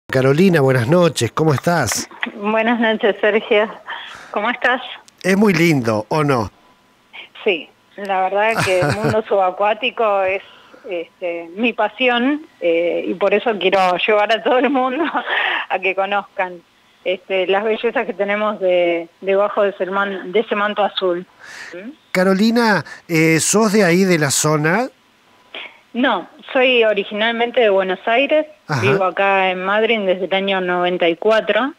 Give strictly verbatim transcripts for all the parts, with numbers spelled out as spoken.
Carolina, buenas noches, ¿cómo estás? Buenas noches, Sergio. ¿Cómo estás? Es muy lindo, ¿o no? Sí, la verdad que el mundo subacuático es este, mi pasión eh, y por eso quiero llevar a todo el mundo a que conozcan este, las bellezas que tenemos de, debajo de ese, man, de ese manto azul. ¿Mm? Carolina, eh, ¿sos de ahí de la zona? No, soy originalmente de Buenos Aires. Ajá. Vivo acá en Madrid desde el año noventa y cuatro.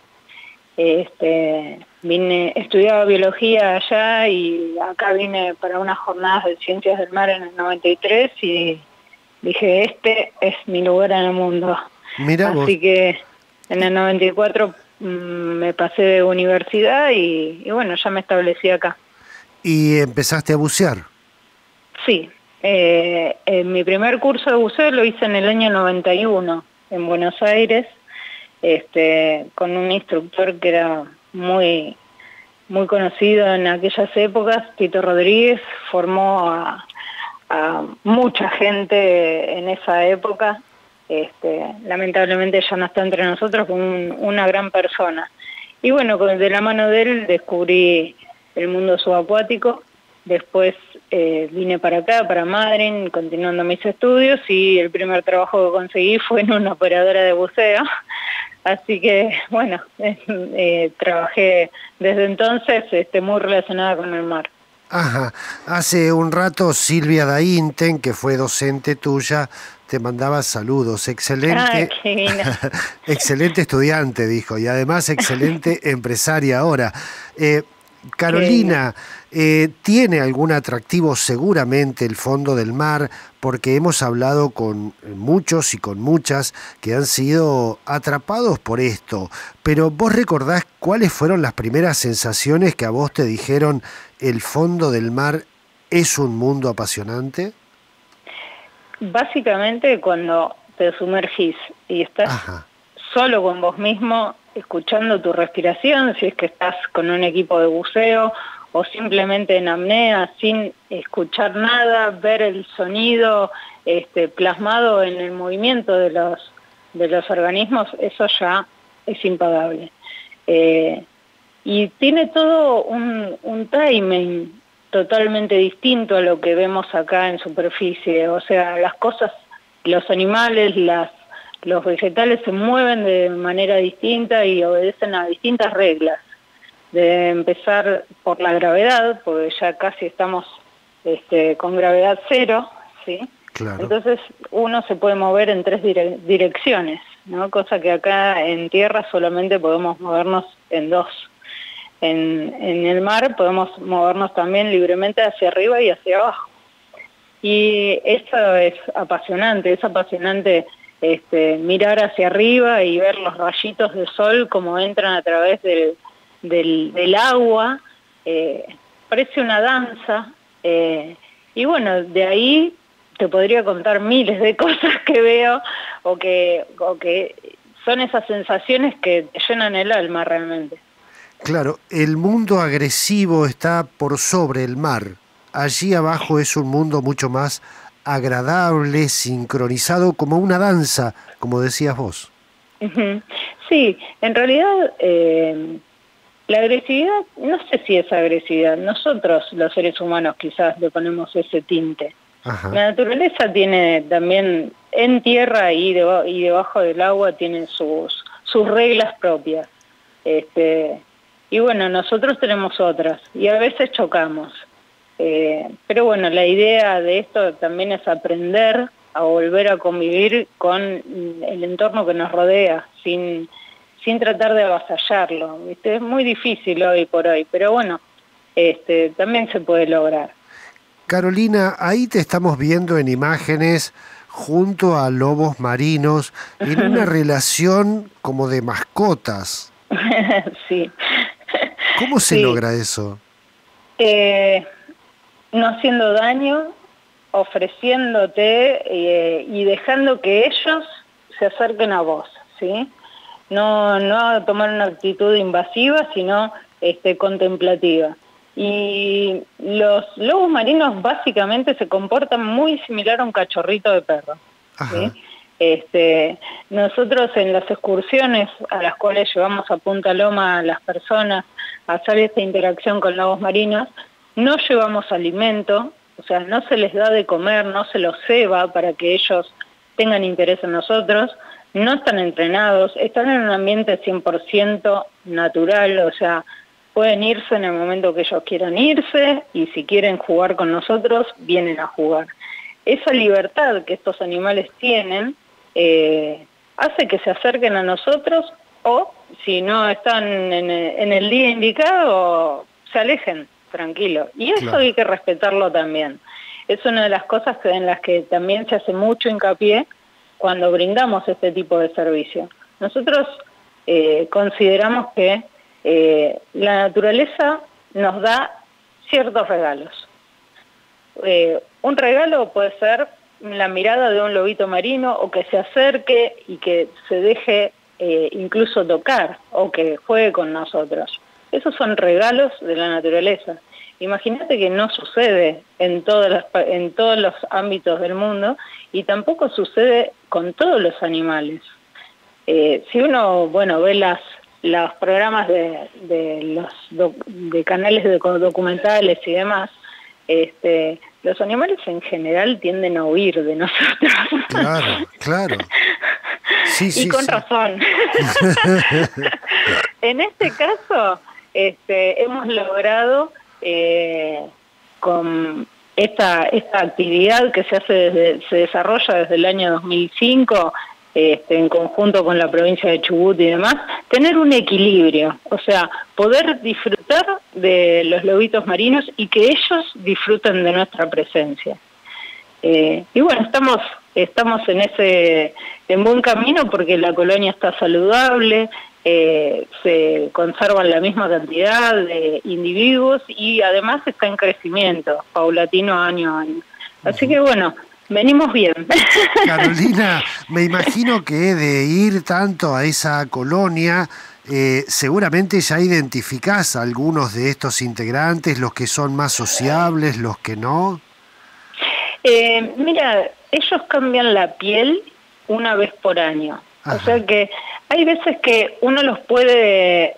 Este, vine, estudiaba biología allá y acá vine para unas jornadas de ciencias del mar en el noventa y tres y dije, este es mi lugar en el mundo. Mirá Así vos. que en el noventa y cuatro mmm, me pasé de universidad y, y bueno, ya me establecí acá. ¿Y empezaste a bucear? Sí, eh, eh, mi primer curso de buceo lo hice en el año noventa y uno en Buenos Aires. Este, con un instructor que era muy, muy conocido en aquellas épocas, Tito Rodríguez, formó a, a mucha gente en esa época. Este, lamentablemente ya no está entre nosotros, con un, una gran persona. Y bueno, de la mano de él descubrí el mundo subacuático. Después eh, vine para acá, para Madrid, continuando mis estudios, y el primer trabajo que conseguí fue en una operadora de buceo. Así que, bueno, eh, eh, trabajé desde entonces este, muy relacionada con el mar. Ajá. Hace un rato Silvia Dainten, que fue docente tuya, te mandaba saludos. Excelente, ah, qué excelente estudiante, dijo, y además excelente empresaria ahora. Eh, Carolina, eh, tiene algún atractivo seguramente el fondo del mar, porque hemos hablado con muchos y con muchas que han sido atrapados por esto, pero ¿vos recordás cuáles fueron las primeras sensaciones que a vos te dijeron el fondo del mar es un mundo apasionante? Básicamente cuando te sumergís y estás Ajá. solo con vos mismo, escuchando tu respiración, si es que estás con un equipo de buceo o simplemente en apnea, sin escuchar nada, ver el sonido este, plasmado en el movimiento de los, de los organismos, eso ya es impagable. Eh, y tiene todo un, un timing totalmente distinto a lo que vemos acá en superficie, o sea, las cosas, los animales, las los vegetales se mueven de manera distinta y obedecen a distintas reglas. De empezar por la gravedad, porque ya casi estamos este, con gravedad cero, ¿sí? Claro. Entonces uno se puede mover en tres dire direcciones, ¿no? Cosa que acá en tierra solamente podemos movernos en dos. En, en el mar podemos movernos también libremente hacia arriba y hacia abajo. Y eso es apasionante, es apasionante Este, mirar hacia arriba y ver los rayitos de sol como entran a través del, del, del agua, eh, parece una danza, eh, y bueno, de ahí te podría contar miles de cosas que veo o que, o que son esas sensaciones que te llenan el alma realmente. Claro, el mundo agresivo está por sobre el mar, allí abajo es un mundo mucho más agradable, sincronizado, como una danza, como decías vos. Sí, en realidad eh, la agresividad, no sé si es agresividad, nosotros los seres humanos quizás le ponemos ese tinte. Ajá. La naturaleza tiene también, en tierra y, deba, y debajo del agua, tiene sus, sus reglas propias. Este, y bueno, nosotros tenemos otras, y a veces chocamos. Eh, pero bueno, la idea de esto también es aprender a volver a convivir con el entorno que nos rodea, sin, sin tratar de avasallarlo, ¿viste? Es muy difícil hoy por hoy, pero bueno, este, también se puede lograr. Carolina, ahí te estamos viendo en imágenes junto a lobos marinos, en una relación como de mascotas. Sí. ¿Cómo se sí. logra eso? Eh... no haciendo daño, ofreciéndote eh, y dejando que ellos se acerquen a vos, ¿sí? No, no tomar una actitud invasiva, sino este, contemplativa. Y los lobos marinos básicamente se comportan muy similar a un cachorrito de perro, ¿sí? Este, nosotros en las excursiones a las cuales llevamos a Punta Loma a las personas a hacer esta interacción con lagos marinos, no llevamos alimento, o sea, no se les da de comer, no se los ceba para que ellos tengan interés en nosotros, no están entrenados, están en un ambiente cien por ciento natural, o sea, pueden irse en el momento que ellos quieran irse y si quieren jugar con nosotros, vienen a jugar. Esa libertad que estos animales tienen eh, hace que se acerquen a nosotros o, si no están en el, en el día indicado, se alejen, tranquilo. Y eso claro. Hay que respetarlo también. Es una de las cosas que, en las que también se hace mucho hincapié cuando brindamos este tipo de servicio. Nosotros eh, consideramos que eh, la naturaleza nos da ciertos regalos. Eh, un regalo puede ser la mirada de un lobito marino o que se acerque y que se deje eh, incluso tocar o que juegue con nosotros. Esos son regalos de la naturaleza. Imagínate que no sucede en, todas las, en todos los ámbitos del mundo y tampoco sucede con todos los animales. Eh, si uno, bueno, ve las, los programas de, de los doc, de canales de documentales y demás, este, los animales en general tienden a huir de nosotros. Claro, claro. Sí, y sí, con sí. razón. En este caso, este, hemos logrado eh, con esta, esta actividad que se hace desde, se desarrolla desde el año dos mil cinco, este, en conjunto con la provincia de Chubut y demás, tener un equilibrio, o sea, poder disfrutar de los lobitos marinos y que ellos disfruten de nuestra presencia. Eh, y bueno, estamos, estamos en ese en buen camino porque la colonia está saludable, eh, se conservan la misma cantidad de individuos y además está en crecimiento, paulatino año a año. Así que bueno, venimos bien. Carolina, me imagino que de ir tanto a esa colonia, eh, seguramente ya identificás a algunos de estos integrantes, los que son más sociables, los que no. Eh, mira, ellos cambian la piel una vez por año. Ajá. O sea que hay veces que uno los puede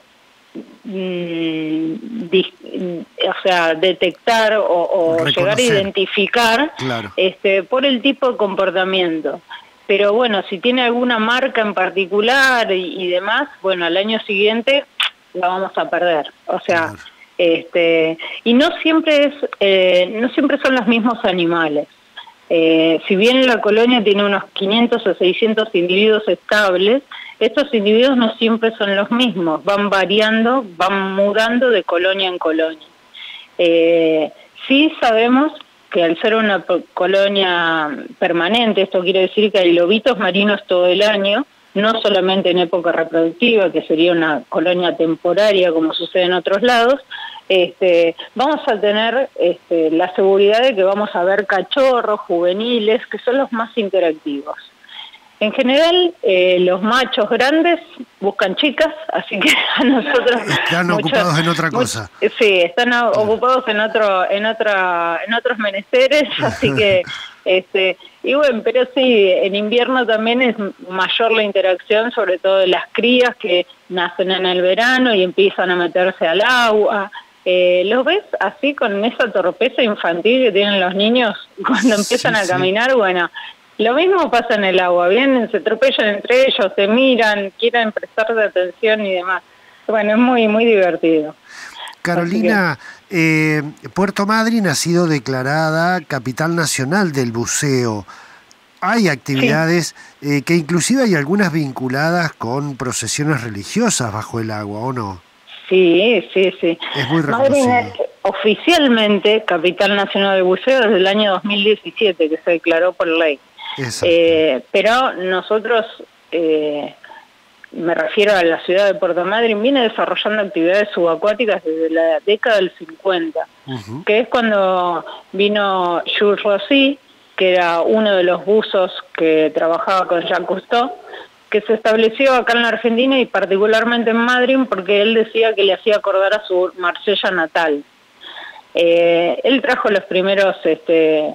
mm, dis, o sea, detectar o, o llegar a identificar claro. este, por el tipo de comportamiento. Pero bueno, si tiene alguna marca en particular y, y demás, bueno, al año siguiente la vamos a perder. O sea, claro. este, y no siempre es, eh, no siempre son los mismos animales. Eh, si bien la colonia tiene unos quinientos o seiscientos individuos estables, estos individuos no siempre son los mismos, van variando, van mudando de colonia en colonia. Eh, sí sabemos que al ser una colonia permanente, esto quiere decir que hay lobitos marinos todo el año, no solamente en época reproductiva, que sería una colonia temporaria como sucede en otros lados, este, vamos a tener este, la seguridad de que vamos a ver cachorros, juveniles, que son los más interactivos. En general, eh, los machos grandes buscan chicas, así que a nosotros... Están mucho, ocupados en otra cosa. Mucho, sí, están claro. ocupados en otro, en otra, en otros menesteres, así que... este y bueno, pero sí, en invierno también es mayor la interacción, sobre todo de las crías que nacen en el verano y empiezan a meterse al agua. Eh, ¿Los ves así con esa torpeza infantil que tienen los niños cuando empiezan sí, a caminar? Sí. Bueno, lo mismo pasa en el agua, vienen, se atropellan entre ellos, se miran, quieren prestarle atención y demás. Bueno, es muy, muy divertido. Carolina, que... eh, Puerto Madryn ha sido declarada capital nacional del buceo. Hay actividades sí. eh, que inclusive hay algunas vinculadas con procesiones religiosas bajo el agua, ¿o no? Sí, sí, sí. Es muy reconocido. Madryn es oficialmente capital nacional del buceo desde el año dos mil diecisiete, que se declaró por ley. Eh, pero nosotros... Eh, me refiero a la ciudad de Puerto Madryn, viene desarrollando actividades subacuáticas desde la década del cincuenta, uh-huh. que es cuando vino Jules Rossi, que era uno de los buzos que trabajaba con Jacques Cousteau, que se estableció acá en la Argentina y particularmente en Madryn porque él decía que le hacía acordar a su Marsella natal. Eh, él trajo los primeros... este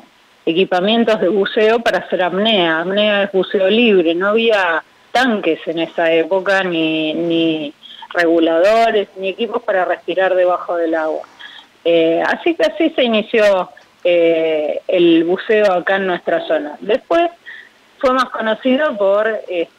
equipamientos de buceo para hacer apnea. Apnea es buceo libre, no había tanques en esa época, ni, ni reguladores, ni equipos para respirar debajo del agua. Eh, así que así se inició eh, el buceo acá en nuestra zona. Después fue más conocido por eh,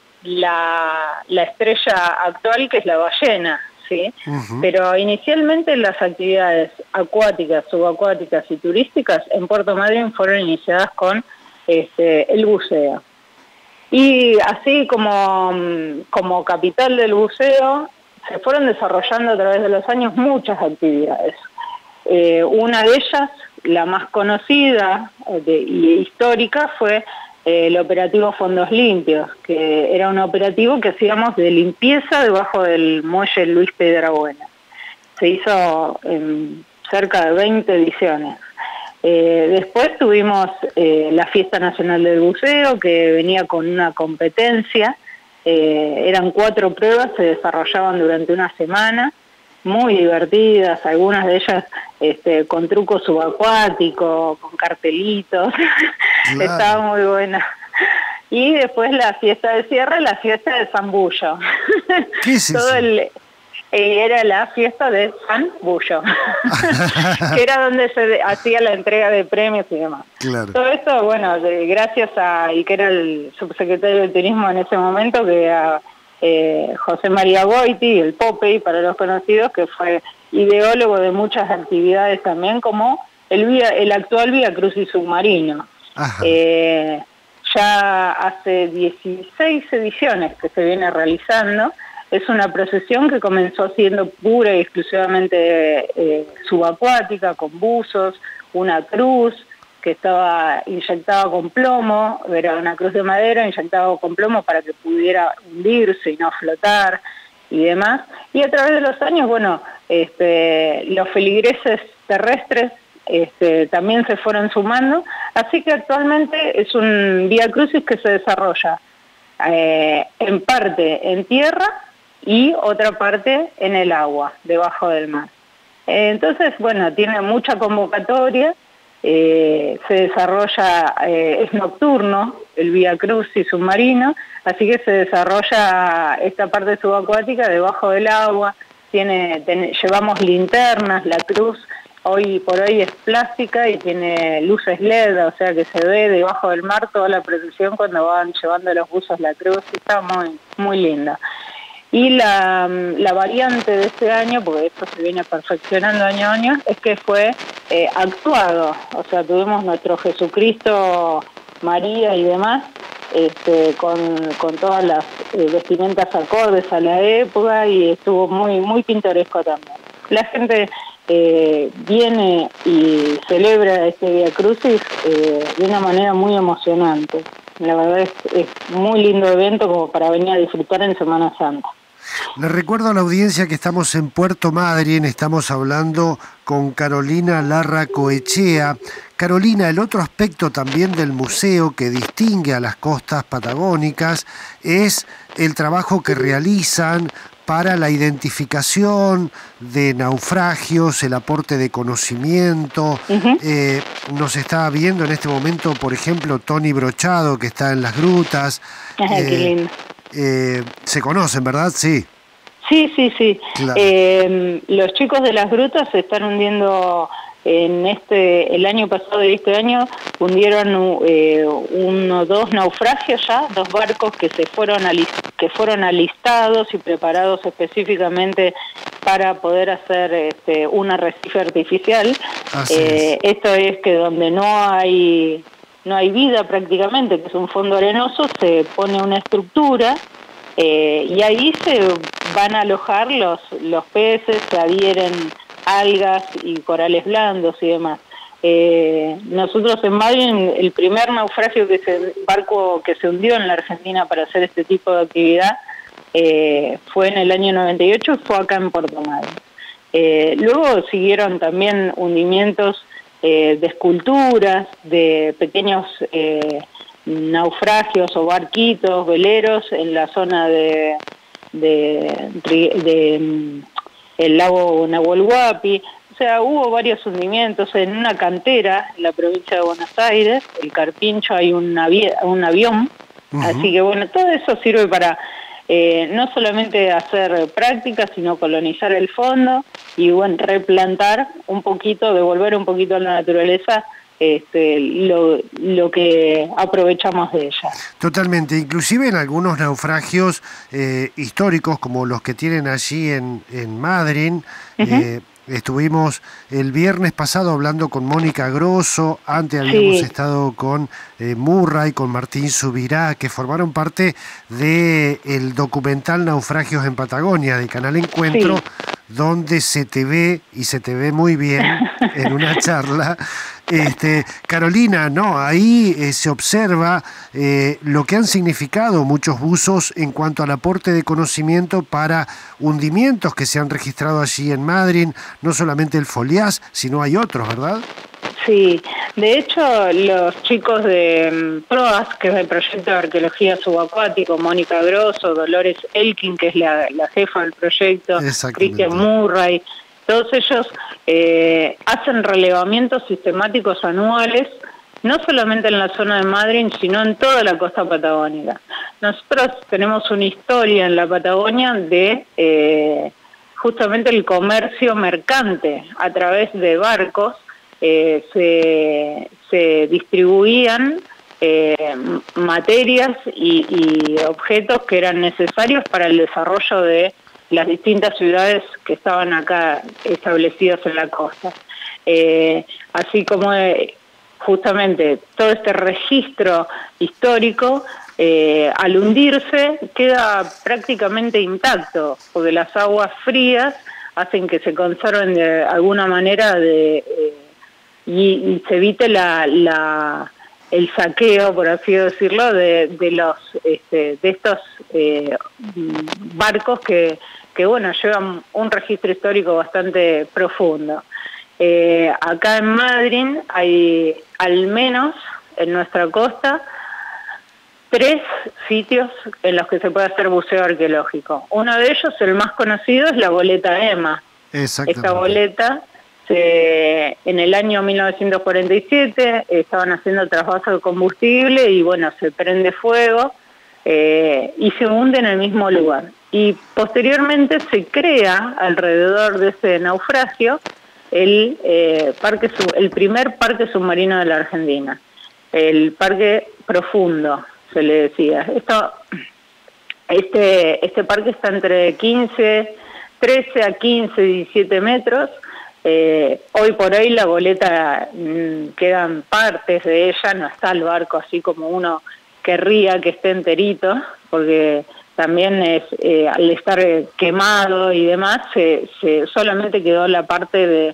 la, la estrella actual, que es la ballena, ¿sí? Uh-huh. Pero inicialmente las actividades acuáticas, subacuáticas y turísticas en Puerto Madryn fueron iniciadas con este, el buceo. Y así como, como capital del buceo, se fueron desarrollando a través de los años muchas actividades. Eh, una de ellas, la más conocida de, y histórica, fue eh, el operativo Fondos Limpios, que era un operativo que hacíamos de limpieza debajo del muelle Luis Piedrabuena. Se hizo en cerca de veinte ediciones. Eh, después tuvimos eh, la Fiesta Nacional del Buceo, que venía con una competencia. Eh, eran cuatro pruebas, se desarrollaban durante una semana, muy divertidas, algunas de ellas este, con trucos subacuáticos, con cartelitos. Claro. Estaba muy buena. Y después la fiesta de cierre, la fiesta de San Bullo. ¿Qué es eso? Todo el, era la fiesta de San Bullo, que era donde se hacía la entrega de premios y demás. Claro. Todo esto, bueno, de, gracias a, y que era el subsecretario de Turismo en ese momento, que era eh, José María Goiti, el Popey para los conocidos, que fue ideólogo de muchas actividades también, como el, vía, el actual Vía Crucis submarino. Eh, ya hace dieciséis ediciones que se viene realizando. Es una procesión que comenzó siendo pura y exclusivamente eh, subacuática, con buzos, una cruz que estaba inyectada con plomo, era una cruz de madera inyectada con plomo para que pudiera hundirse y no flotar y demás. Y a través de los años, bueno, este, los feligreses terrestres este, también se fueron sumando, así que actualmente es un Vía Crucis que se desarrolla eh, en parte en tierra y otra parte en el agua, debajo del mar. Eh, entonces, bueno, tiene mucha convocatoria, eh, se desarrolla, eh, es nocturno, el Vía Crucis submarino, así que se desarrolla esta parte subacuática debajo del agua, tiene, ten, llevamos linternas, la cruz hoy por hoy es plástica y tiene luces L E D, o sea que se ve debajo del mar toda la procesión cuando van llevando los buzos la cruz, y está muy, muy linda. Y la, la variante de este año, porque esto se viene perfeccionando año a año, es que fue eh, actuado. O sea, tuvimos nuestro Jesucristo, María y demás, este, con, con todas las eh, vestimentas acordes a la época, y estuvo muy, muy pintoresco también. La gente eh, viene y celebra este Vía Crucis eh, de una manera muy emocionante. La verdad es, es muy lindo evento como para venir a disfrutar en Semana Santa. Le recuerdo a la audiencia que estamos en Puerto Madryn, estamos hablando con Carolina Larracoechea. Carolina, el otro aspecto también del museo que distingue a las costas patagónicas es el trabajo que realizan para la identificación de naufragios, el aporte de conocimiento. Uh-huh. Eh, nos está viendo en este momento, por ejemplo, Tony Brochado, que está en las grutas. Ajá, eh, qué lindo. Eh, se conocen, ¿verdad? Sí. Sí, sí, sí. Claro. Eh, los chicos de las grutas se están hundiendo en este, el año pasado y este año hundieron eh, uno, dos naufragios ya, dos barcos que se fueron alist, que fueron alistados y preparados específicamente para poder hacer este, un arrecife artificial. Eh, es. Esto es que donde no hay no hay vida prácticamente, que es un fondo arenoso, se pone una estructura eh, y ahí se van a alojar los, los peces, se adhieren algas y corales blandos y demás. Eh, nosotros en Madryn, el primer naufragio que se barco que se hundió en la Argentina para hacer este tipo de actividad eh, fue en el año noventa y ocho, fue acá en Puerto Madryn. Eh, luego siguieron también hundimientos eh, de esculturas, de pequeños eh, naufragios o barquitos, veleros en la zona de, de, de, de el lago Nahuel Huapi. sea, hubo varios hundimientos en una cantera en la provincia de Buenos Aires, el Carpincho, hay un, avi un avión, uh-huh. Así que bueno, todo eso sirve para eh, no solamente hacer prácticas, sino colonizar el fondo y bueno, replantar un poquito, devolver un poquito a la naturaleza Este, lo, lo que aprovechamos de ella. Totalmente, inclusive en algunos naufragios eh, históricos como los que tienen allí en, en Madryn, uh-huh. eh, estuvimos el viernes pasado hablando con Mónica Grosso, antes habíamos sí. estado con eh, Murray, con Martín Subirá, que formaron parte del documental Naufragios en Patagonia, de Canal Encuentro, sí. donde se te ve, y se te ve muy bien en una charla. Este, Carolina, no, ahí eh, se observa eh, lo que han significado muchos buzos en cuanto al aporte de conocimiento para hundimientos que se han registrado allí en Madryn, no solamente el Foliás, sino hay otros, ¿verdad? Sí, de hecho los chicos de um, PROAS, que es el proyecto de arqueología subacuático, Mónica Grosso, Dolores Elkin, que es la, la jefa del proyecto, Cristian Murray, todos ellos eh, hacen relevamientos sistemáticos anuales, no solamente en la zona de Madryn, sino en toda la costa patagónica. Nosotros tenemos una historia en la Patagonia de eh, justamente el comercio mercante a través de barcos. Eh, se, se distribuían eh, materias y, y objetos que eran necesarios para el desarrollo de las distintas ciudades que estaban acá establecidas en la costa. Eh, así como eh, justamente todo este registro histórico, eh, al hundirse, queda prácticamente intacto, porque las aguas frías hacen que se conserven de alguna manera de, eh, y, y se evite la, la, el saqueo, por así decirlo, de, de, los, este, de estos eh, barcos que que bueno, llevan un registro histórico bastante profundo. Eh, acá en Madryn hay al menos en nuestra costa tres sitios en los que se puede hacer buceo arqueológico. Uno de ellos, el más conocido, es la goleta Emma. Esta goleta, se, en el año mil novecientos cuarenta y siete, estaban haciendo trasvaso de combustible y bueno, se prende fuego eh, y se hunde en el mismo lugar. Y posteriormente se crea alrededor de ese naufragio el, eh, parque, el primer parque submarino de la Argentina, el Parque Profundo, se le decía. Esto, este, este parque está entre quince, trece a quince, diecisiete metros. Eh, hoy por hoy la goleta mmm, quedan partes de ella, no está el barco así como uno querría que esté enterito, porque también es, eh, al estar quemado y demás, se, se solamente quedó la parte de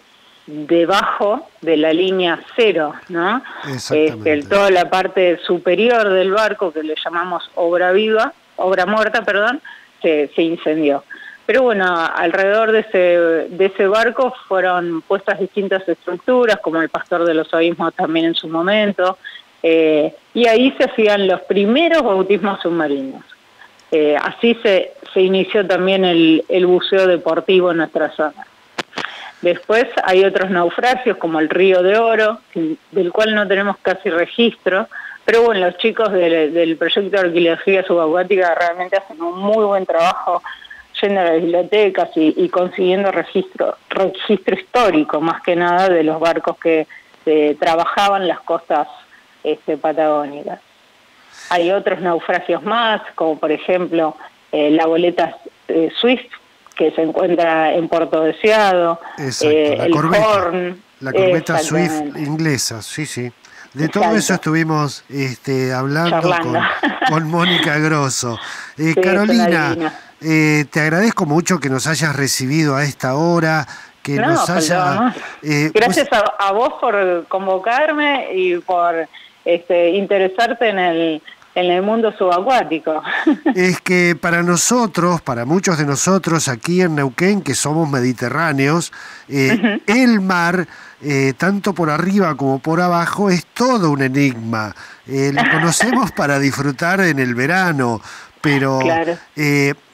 debajo de la línea cero, ¿no? Exactamente. Este, toda la parte superior del barco, que le llamamos obra viva, obra muerta, perdón, se, se incendió. Pero bueno, alrededor de ese, de ese barco fueron puestas distintas estructuras, como el Pastor de los Abismos también en su momento, eh, y ahí se hacían los primeros bautismos submarinos. Eh, así se, se inició también el, el buceo deportivo en nuestra zona. Después hay otros naufragios como el Río de Oro, del cual no tenemos casi registro, pero bueno, los chicos del, del proyecto de arqueología subacuática realmente hacen un muy buen trabajo yendo a las bibliotecas y, y consiguiendo registro, registro histórico, más que nada, de los barcos que eh, trabajaban las costas este, patagónicas. Hay otros naufragios más, como por ejemplo eh, la goleta eh, Swift, que se encuentra en Puerto Deseado, eh, la el corbeta, Horn. La corbeta Swift inglesa, sí, sí. De Exacto. todo eso estuvimos este, hablando con, con Mónica Grosso. Eh, sí, Carolina, eh, te agradezco mucho que nos hayas recibido a esta hora, que no, nos haya... Eh, Gracias pues, a, a vos por convocarme y por este, interesarte en el... en el mundo subacuático. Es que para nosotros, para muchos de nosotros aquí en Neuquén, que somos mediterráneos, eh, uh-huh. el mar, eh, tanto por arriba como por abajo, es todo un enigma. Eh, lo conocemos para disfrutar en el verano, pero claro. eh,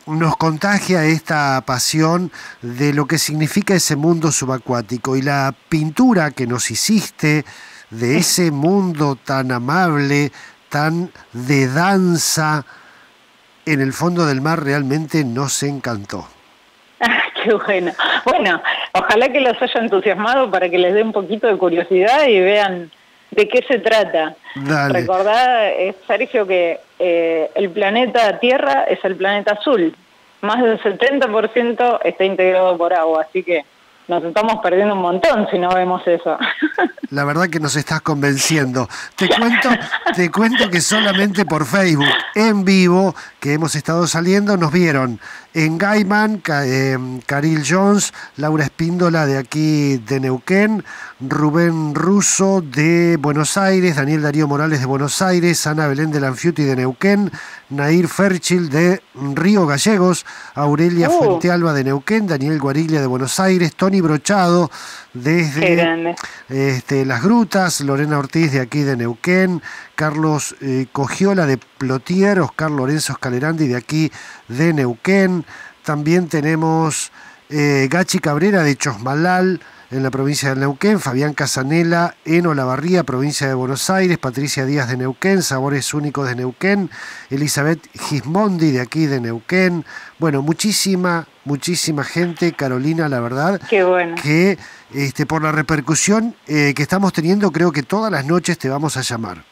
nos contagia esta pasión de lo que significa ese mundo subacuático y la pintura que nos hiciste de ese mundo tan amable, tan de danza en el fondo del mar, realmente nos encantó. Ah, qué bueno. Bueno, ojalá que los haya entusiasmado para que les dé un poquito de curiosidad y vean de qué se trata. Dale. Recordá, eh, Sergio, que eh, el planeta Tierra es el planeta azul. Más del setenta por ciento está integrado por agua, así que nos estamos perdiendo un montón si no vemos eso. La verdad que nos estás convenciendo. Te cuento, te cuento que solamente por Facebook, en vivo, que hemos estado saliendo, nos vieron en Gaiman, eh, Caril Jones, Laura Espíndola de aquí de Neuquén, Rubén Russo de Buenos Aires, Daniel Darío Morales de Buenos Aires, Ana Belén de Lanfiuti de Neuquén, Nair Ferchil de Río Gallegos, Aurelia uh. Fuentealba de Neuquén, Daniel Guariglia de Buenos Aires, Tony Brochado desde este, Las Grutas, Lorena Ortiz de aquí de Neuquén, Carlos eh, Cogiola de Plotier, Oscar Lorenzo Escalerandi de aquí de Neuquén. También tenemos eh, Gachi Cabrera de Chosmalal, en la provincia de Neuquén, Fabián Casanela en Olavarría, provincia de Buenos Aires, Patricia Díaz de Neuquén, Sabores Únicos de Neuquén, Elizabeth Gismondi de aquí de Neuquén. Bueno, muchísima, muchísima gente, Carolina, la verdad. Qué bueno. Que este, por la repercusión eh, que estamos teniendo, creo que todas las noches te vamos a llamar.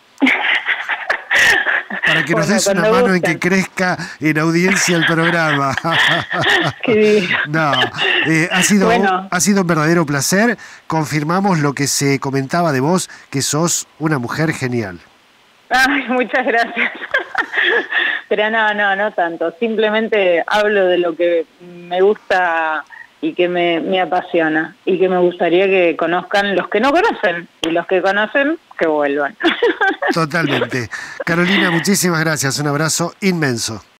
Para que nos bueno, des una mano gusten. En que crezca en audiencia el programa. Qué no, eh, ha, sido, bueno. ha sido un verdadero placer. Confirmamos lo que se comentaba de vos, que sos una mujer genial. Ay, muchas gracias. Pero no, no, no tanto. Simplemente hablo de lo que me gusta y que me, me apasiona y que me gustaría que conozcan los que no conocen y los que conocen que vuelvan. Totalmente. Carolina, muchísimas gracias. Un abrazo inmenso.